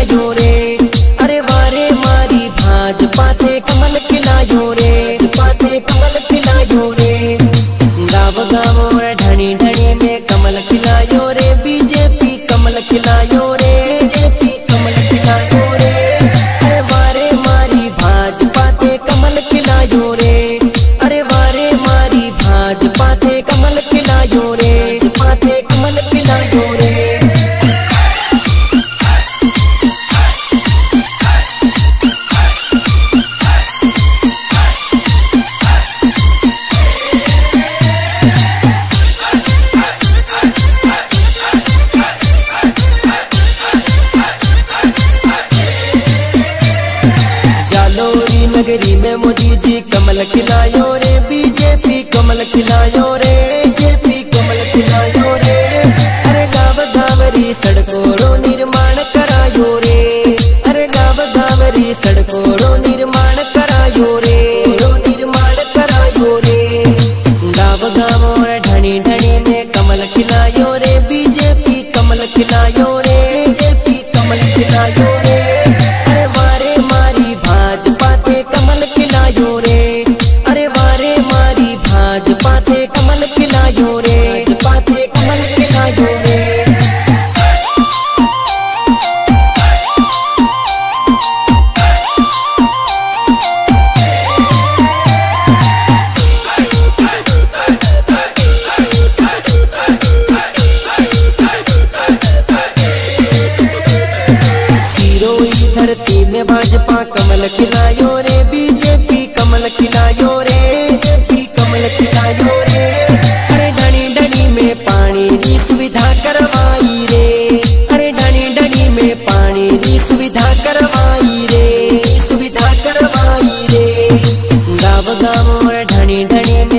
खिलायो रे। अरे वारे मारी भाजपा थे कमल खिलायो रे, पाते कमल खिलायो रे। गाँव गाँव और ढणी ढणी में कमल खिलायो रे, बीजेपी कमल खिलायो रे, बीजेपी कमल खिलायो रे। अरे वारे मारी भाजपा थे कमल खिलायो रे। अरे वारे मारी भाजपा थे कमल खिलायो रे, पाते कमल खिलायो रे। जालोरी नगरी में मोदी जी कमल खिलायो रे, बीजेपी कमल खिलायो रे, बीजेपी कमल खिलायो रे। अरे गाँव गाँवरी सड़कों रो निर्माण करायो रे। अरे गाँव गाँवरी सड़कों रो निर्माण करायो रे, रो निर्माण करायो रे। गाँव गाँव और ढणी ढणी में कमल खिलायो रे, बीजेपी कमल खिलायो रे, बीजेपी कमल खिलायो रे। अरे वारे मारी भाजपा थे कमल खिलायो रे। अरे वारे मारी भाजपा थे कमल खिलायो रे, पाते कमल खिलायो रे। सिरोही धरती में भाजपा कमल खिलायो रे, बीजेपी कमल खिलायो रे, बीजेपी कमल खिलायो रे। अरे ढनी ढनी में पानी की सुविधा करवाई रे। अरे ढनी ढनी में पानी की सुविधा करवाई रे, सुविधा करवाई रे। गाँव गाँव और ढनी ढनी में